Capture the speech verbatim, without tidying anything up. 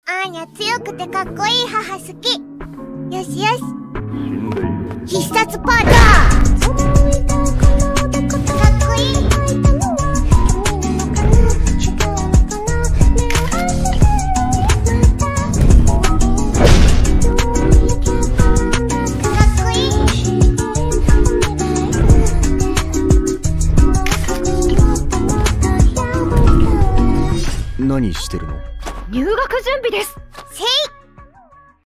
アーニャ強くてかっこいい母好き。よしよし。必殺パンダー。かっこいい。 何してるの？ 入学準備です。 せい